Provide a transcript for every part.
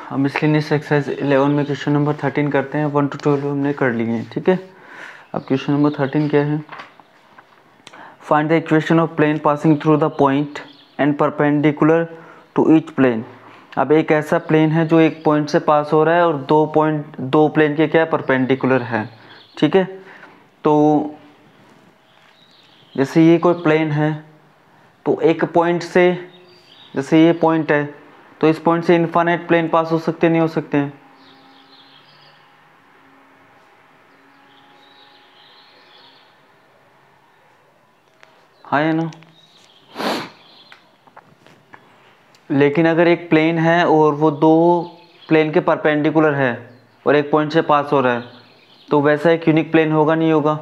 हम miscellaneous exercise 11 में question number 13 करते हैं। 1 to 12 हमने कर लिए हैं, ठीक है। अब क्वेश्चन नंबर 13 क्या है? Find the equation of plane passing through the point and perpendicular to each plane. अब एक ऐसा प्लेन है जो एक पॉइंट से पास हो रहा है और दो प्लेन के क्या परपेंडिकुलर है, ठीक है। तो जैसे ये कोई प्लेन है तो एक पॉइंट से, जैसे ये पॉइंट है तो इस पॉइंट से इनफाइनाइट प्लेन पास हो सकते नहीं हो सकते हैं? हाँ या ना? लेकिन अगर एक प्लेन है और वो दो प्लेन के परपेंडिकुलर है और एक पॉइंट से पास हो रहा है तो वैसा एक यूनिक प्लेन होगा नहीं होगा?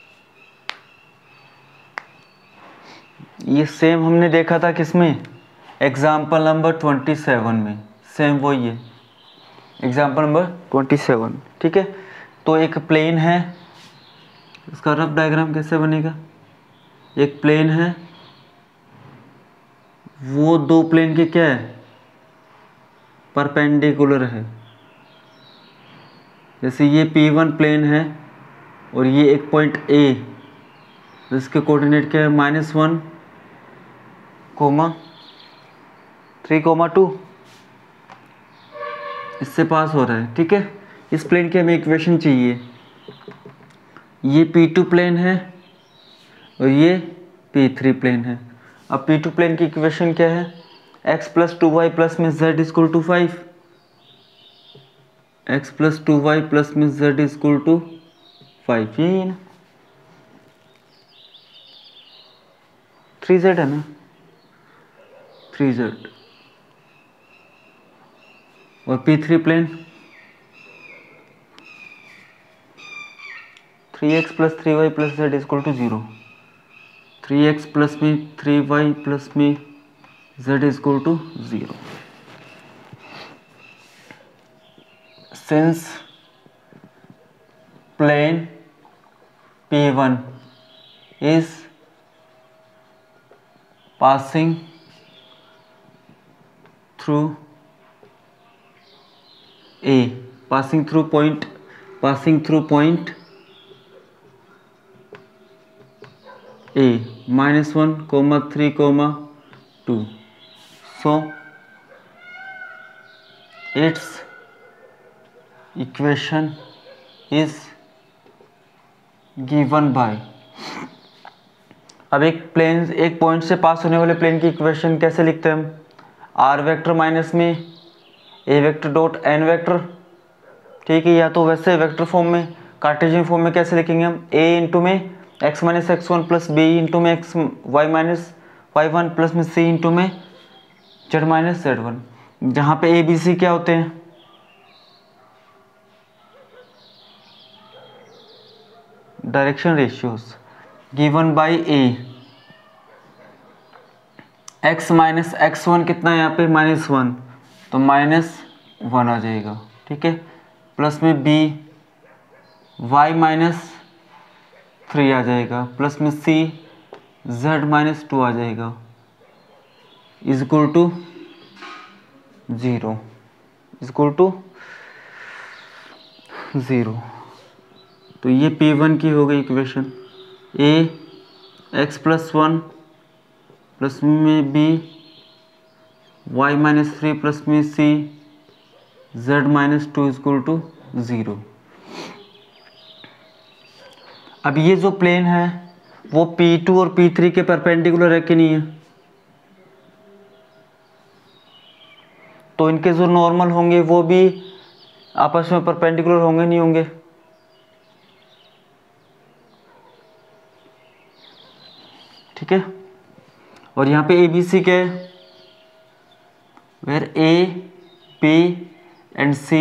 ये सेम हमने देखा था किसमें? एग्जाम्पल नंबर 27 में। सेम वही है, एग्जाम्पल नंबर 27, ठीक है। तो एक प्लेन है, इसका रफ डायग्राम कैसे बनेगा? एक प्लेन है, वो दो प्लेन के क्या है? परपेंडिकुलर है। जैसे ये P1 प्लेन है और ये एक पॉइंट A, जिसके कोऑर्डिनेट क्या है? -1, 3, 2 इससे पास हो रहा है, ठीक है। इस प्लेन की हमें इक्वेशन चाहिए। ये P2 प्लेन है और ये P3 प्लेन है। अब P2 प्लेन की इक्वेशन क्या है? x + 2y + में z = 5। x + 2y + में z = 5, यही है ना? 3z है ना? 3z। और P3 plane 3x + 3y + z = 0। 3x + में 3y + में z = 0। Since plane P1 is passing through A, passing through point A, -1, 3, 2. So its equation is given by। अब एक पॉइंट से पास होने वाले प्लेन की इक्वेशन कैसे लिखते हैं हम? r वेक्टर माइनस में a vector dot n vector, ठीक है। या तो वैसे वेक्टर फॉर्म में, कार्टेशियन फॉर्म में कैसे लिखेंगे हम? a इंटू में x - x1 plus b into में y - y1 प्लस में c इंटू में z - z1, जहाँ पे a b c क्या होते हैं? Direction ratios. Given by a। x - x1 कितना है यहाँ पे? -1, तो -1 आ जाएगा, ठीक है। प्लस में b y - 3 आ जाएगा, प्लस में c z - 2 आ जाएगा, = 0, =0। तो ये P1 की हो गई इक्वेशन। a x + 1 प्लस में b y - 3 प्लस में c z - 2 = 0। अब ये जो प्लेन है वो P2 और P3 के परपेंडिकुलर है कि नहीं है? तो इनके जो नॉर्मल होंगे वो भी आपस में परपेंडिकुलर होंगे नहीं होंगे? ठीक है। और यहाँ पे ABC के, where A, B and C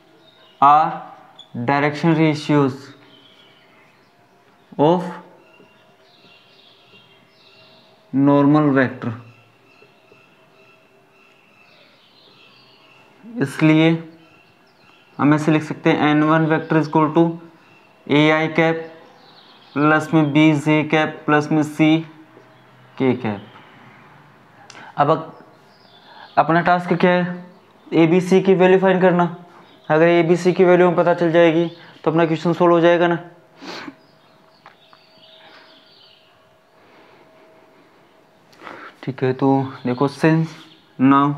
are direction ratios of normal vector। इसलिए हम ऐसे लिख सकते हैं n1 vector = AI cap plus में BJ कैप प्लस में CK कैप। अब अपना टास्क क्या है? ए बी सी की वैल्यू फाइंड करना। अगर ए बी सी की वैल्यू हमें पता चल जाएगी तो अपना क्वेश्चन सोल्व हो जाएगा ना। ठीक है, तो देखो सिंस नाउ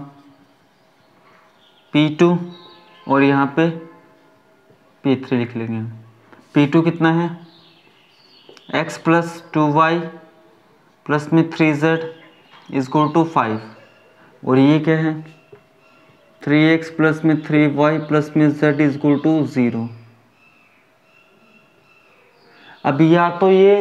P2 और यहाँ पे P3 लिख लेंगे। P2 कितना है, x प्लस 2y प्लस में 3z इजक्वल टू 5, और ये क्या है 3x प्लस में 3y प्लस में z इजक्वल टू 0। अब या तो ये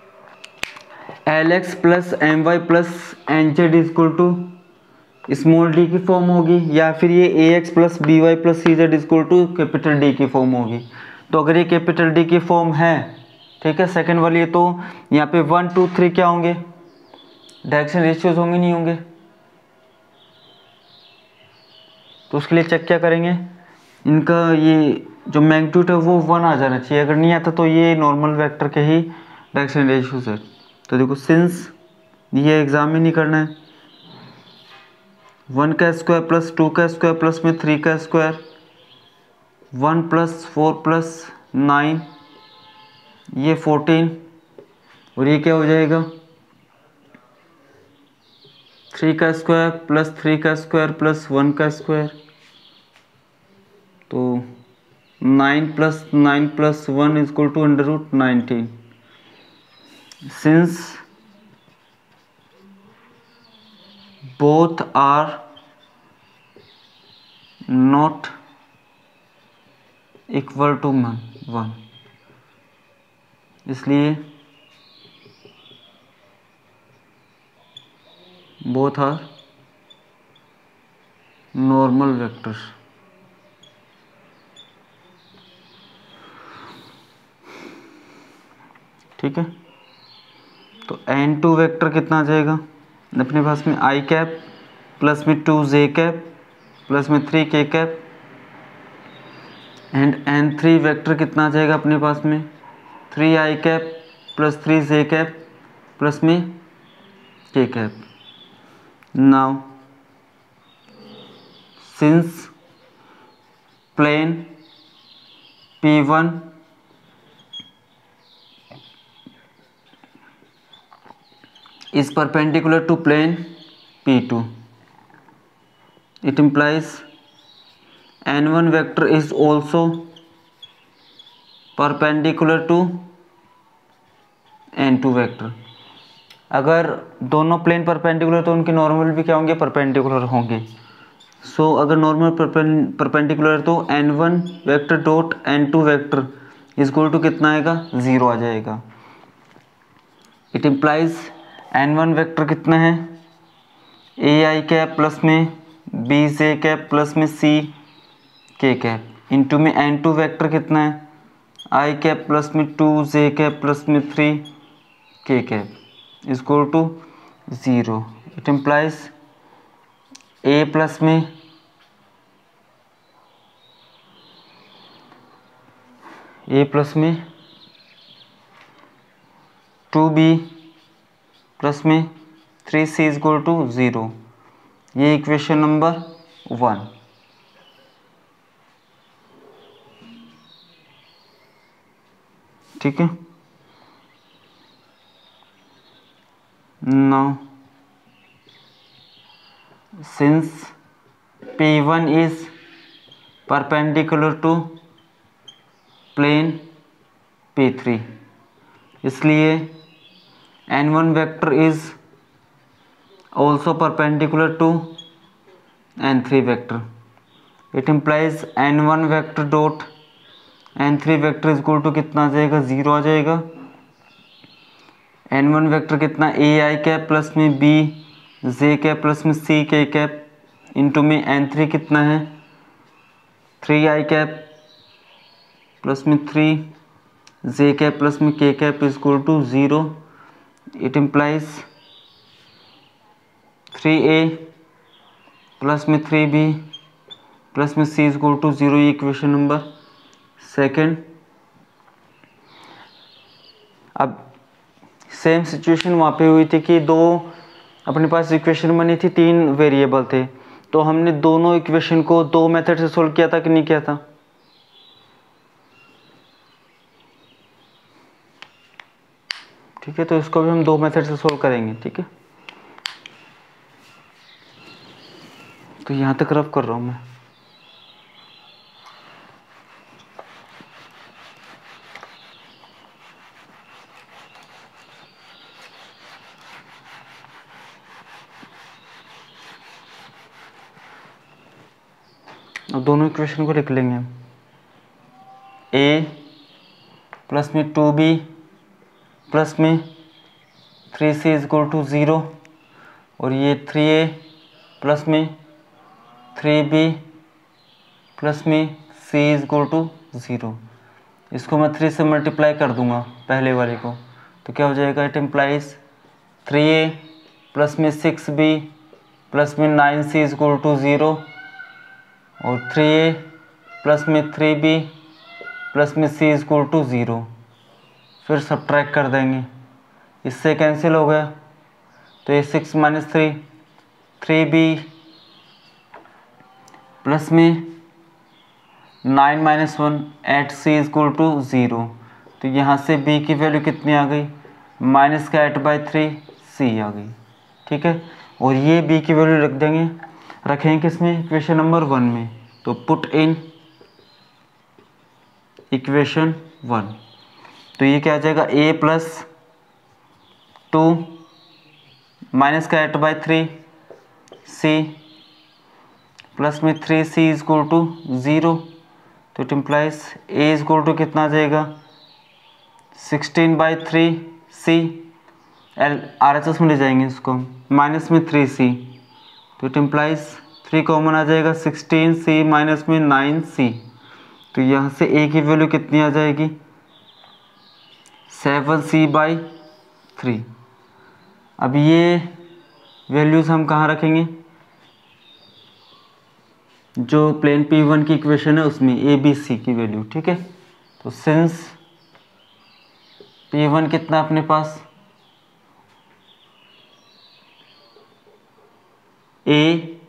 lx plus my plus nz is equal to small d की फॉर्म होगी, या फिर ये ax plus by plus cz is equal to capital D की फॉर्म होगी। तो अगर ये कैपिटल डी की फॉर्म है, ठीक है, सेकंड वाली, तो यहाँ पे 1 2 3 क्या होंगे, डायरेक्शन रेशियोज होंगे, नहीं होंगे। तो उसके लिए चेक क्या करेंगे, इनका ये जो मैग्नीट्यूड है वो 1 आ जाना चाहिए। अगर नहीं आता तो ये नॉर्मल वेक्टर के ही डायरेक्शन रेशियोज है। तो देखो सिंस ये एग्जाम में नहीं करना है, 1 का स्क्वायर प्लस 2 का स्क्वायर प्लस में 3 का स्क्वायर, 1 प्लस 4 प्लस 9 ये 14, और ये क्या हो जाएगा 3 का स्क्वायर प्लस 3 का स्क्वायर प्लस 1 का स्क्वायर, तो 9 plus 9 plus 1 is equal to under root 19। Since both are not equal to 1, इसलिए बोथ आर नॉर्मल वेक्टर्स। ठीक है, तो n2 वेक्टर कितना आ जाएगा अपने पास में, i कैप प्लस में 2j कैप प्लस में 3k cap, and n3 vector कितना आ जाएगा अपने पास में 3i cap plus 3j cap plus में k cap. Now since plane P1 is perpendicular to plane P2, it implies n1 vector is also perpendicular to n2 vector। अगर दोनों plane perpendicular तो उनके नॉर्मल भी क्या होंगे, परपेंडिकुलर होंगे। सो अगर नॉर्मल परपेंडिकुलर तो n1 vector dot n2 vector is equal to कितना आएगा, 0 आ जाएगा। इट इम्प्लाइज n1 वेक्टर कितना है ai कैप प्लस में bj कैप प्लस में ck कैप इंटू में n2 वेक्टर कितना है i कैप प्लस में 2j कैप प्लस में 3k cap is equal to 0। It implies a plus में में 2b प्लस में 3c इज इक्वल टू 0। ये इक्वेशन नंबर 1। ठीक है, now since P1 is perpendicular to plane P3, इसलिए n1 vector is also perpendicular to n3 vector। it implies n1 vector dot n3 vector is equal to कितना आ जाएगा, 0 आ जाएगा। n1 vector कितना ai cap plus में b j cap plus में c k cap into में n3 कितना है 3i कैप प्लस में 3 j कैप प्लस में k cap is equal to 0। It implies 3a plus में 3b प्लस में c इज इक्वल टू 0। ये इक्वेशन नंबर 2। अब सेम सिचुएशन वहाँ पे हुई थी कि दो अपने पास इक्वेशन बनी थी, 3 वेरिएबल थे, तो हमने दोनों इक्वेशन को दो मेथड से सोल्व किया था कि नहीं किया था? ठीक है, तो इसको भी हम दो मेथड से सोल्व करेंगे। ठीक है, तो यहाँ तक रफ कर रहा हूँ मैं। अब दोनों इक्वेशन को लिख लेंगे हम। a प्लस में 2b प्लस में 3c इज इक्वल टू 0, और ये 3a प्लस में 3b प्लस में c इज इक्वल टू 0। इसको मैं 3 से मल्टीप्लाई कर दूंगा पहले वाले को, तो क्या हो जाएगा? इट इम्प्लाइज 3a प्लस में 6b प्लस में 9c इज इक्वल टू 0, और 3a प्लस में 3b प्लस में c इज इक्वल टू 0। फिर सब्ट्रैक्ट कर देंगे, इससे कैंसिल हो गया, तो ये 6 माइनस 3 3b प्लस में 9 minus 1 8c is equal to 0। तो यहाँ से b की वैल्यू कितनी आ गई? माइनस का 8/3c आ गई। ठीक है, और ये b की वैल्यू रख देंगे, रखेंगे किसमें? इक्वेशन नंबर 1 में। तो पुट इन इक्वेशन 1, तो ये क्या आ जाएगा? a प्लस 2 माइनस का 8/3c प्लस में 3c इज इक्वल टू 0। तो it implies a is equal to कितना आ जाएगा? 16/3c, RHS में ले जाएंगे इसको, माइनस में 3c, तो इट इम्प्लाइज 3 कॉमन आ जाएगा, 16c माइनस में 9c। तो यहाँ से a की वैल्यू कितनी आ जाएगी? 7c/3। अब ये वैल्यूज़ हम कहाँ रखेंगे? जो प्लेन P1 की इक्वेशन है उसमें a b c की वैल्यू। ठीक है, तो सिंस P1 कितना अपने पास? a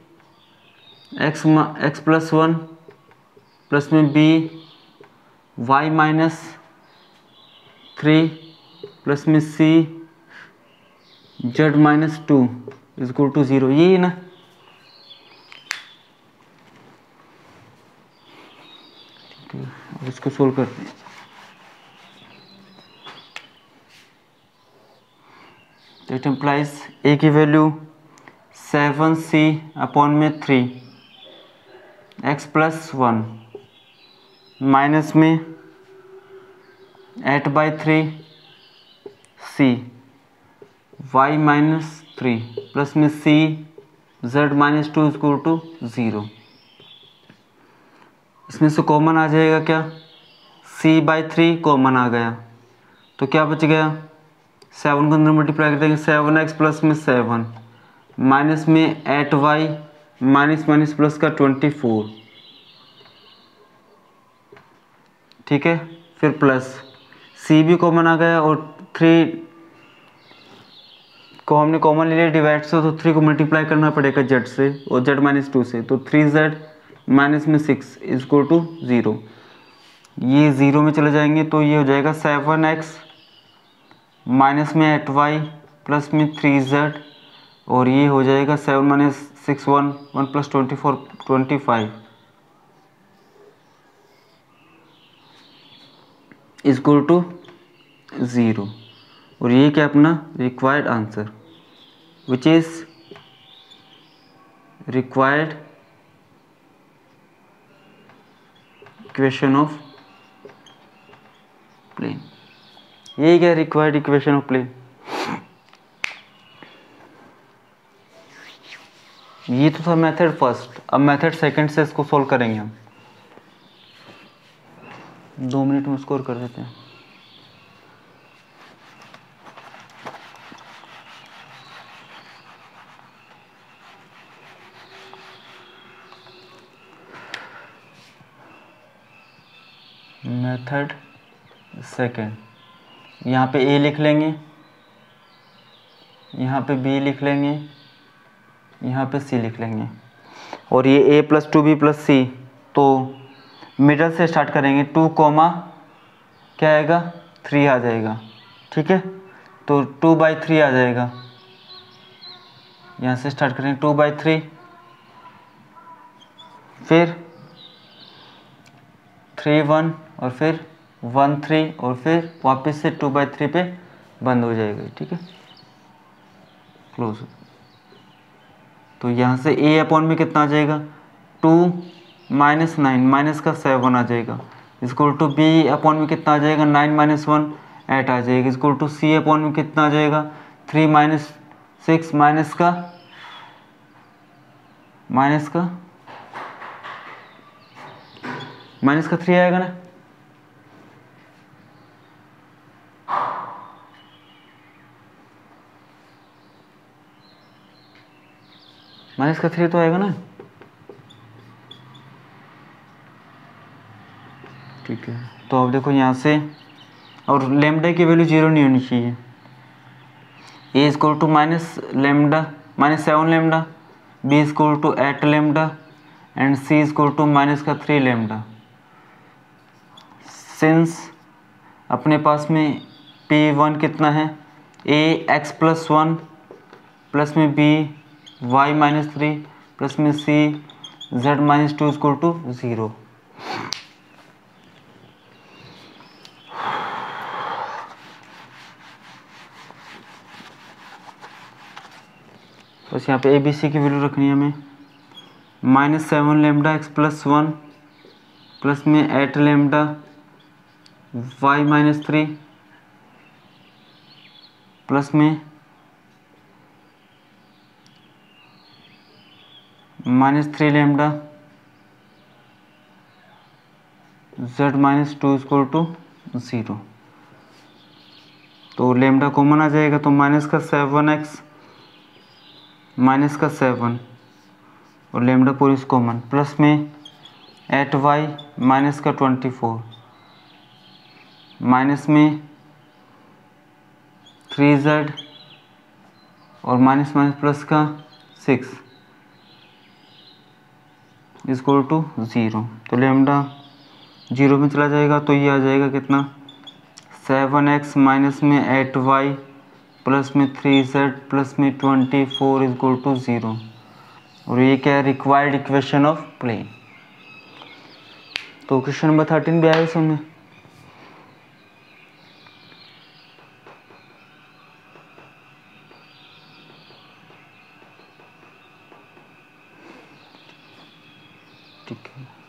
x प्लस 1 प्लस में b y माइनस 3 प्लस में c z minus 2 is equal to 0, यही ना? अब इसको सोल्व करते हैं। तो इट इम्प्लाइज a की वैल्यू 7c अपॉन में 3 x प्लस 1 माइनस में 8/3c y माइनस 3 प्लस में c z minus 2 is equal to 0। इसमें से कॉमन आ जाएगा क्या? c/3 कॉमन आ गया, तो क्या बच गया? 7 को अंदर मल्टीप्लाई कर देंगे, 7x प्लस में 7 माइनस में 8y माइनस माइनस प्लस का 24। ठीक है, फिर प्लस c भी कॉमन आ गया, और 3 को हमने कॉमन ले लिया डिवाइड से, तो 3 को मल्टीप्लाई करना पड़ेगा z से और z माइनस 2 से, तो 3z माइनस में 6 इज इक्वल टू 0। ये 0 में चले जाएंगे, तो ये हो जाएगा 7x माइनस में 8y प्लस में 3z, और ये हो जाएगा 7 minus 6 1 plus 24 25 is equal to 0। और ये क्या अपना required answer, which is required equation of plane. ये क्या रिक्वायर्ड इक्वेशन ऑफ प्लेन? ये तो था मेथड फर्स्ट, अब मेथड सेकंड से इसको सॉल्व करेंगे हम। 2 मिनट में स्कोर कर देते हैं। मेथड सेकंड, यहाँ पे a लिख लेंगे, यहाँ पे b लिख लेंगे, यहाँ पे c लिख लेंगे। और ये a + 2b + c, तो मिडल से स्टार्ट करेंगे, 2 क्या आएगा 3 आ जाएगा, ठीक है। तो 2/3 आ जाएगा, यहाँ से स्टार्ट करेंगे 2/3, फिर 3 1 और फिर 1 3 और फिर वापस से 2/3 पे बंद हो जाएगा, ठीक है, क्लोज। तो यहाँ से a अपॉन में कितना आ जाएगा 2 - 9 माइनस का 7 आ जाएगा, इक्वल टू b अपॉन में कितना आ जाएगा 9 - 1 8 आ जाएगा, इक्वल टू c अपॉन में कितना आ जाएगा 3 - 6 माइनस का 3 आएगा ना, -3 तो आएगा ना, ठीक है। तो अब देखो यहाँ से, और लेमडा की वैल्यू 0 नहीं होनी चाहिए, a equal to -7 lambda, b equal to 8 lambda and c equal to -3 lambda. Since अपने पास में p1 कितना है, a x + 1 प्लस में b y - 3 प्लस में c z - 2 इक्वल टू 0। बस यहाँ पे ए बी सी की वैल्यू रखनी है हमें, -7 लेमडा x + 1 प्लस में 8 लेमडा y - 3 प्लस में -3 लेमडा z - 2 इक्वल टू 0। तो लेमडा कॉमन आ जाएगा, तो -7x -7 और लेमडा पूरी कॉमन, प्लस में 8y -24 माइनस में 3z और माइनस प्लस का 6 इक्वल टू 0। तो लेमडा 0 में चला जाएगा, तो ये आ जाएगा कितना 7x माइनस में 8y प्लस में 3z प्लस में 24 इक्वल टू 0। और ये क्या है, रिक्वायर्ड इक्वेशन ऑफ प्लेन। तो क्वेश्चन नंबर 13 भी आया इसमें। ठीक है।